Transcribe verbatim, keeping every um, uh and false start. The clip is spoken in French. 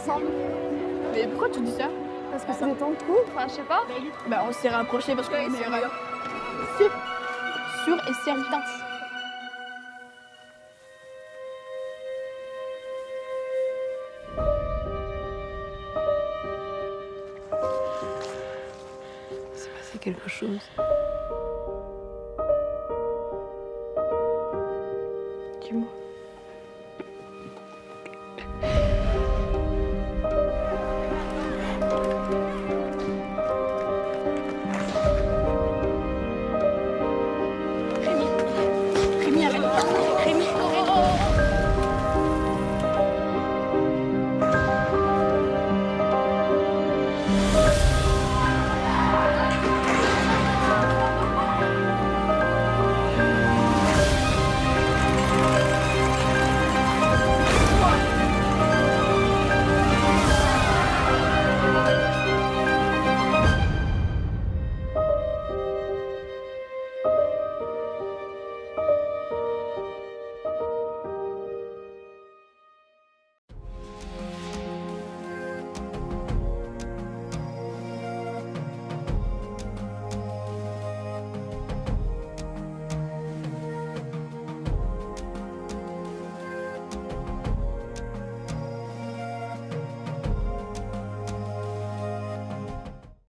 ensemble. Mais pourquoi tu dis ça? Parce que c'est des temps de couple, enfin je sais pas. Bah on s'est rapprochés parce qu'on est meilleurs. Sûr. Sûr et certain. C'est passé quelque chose.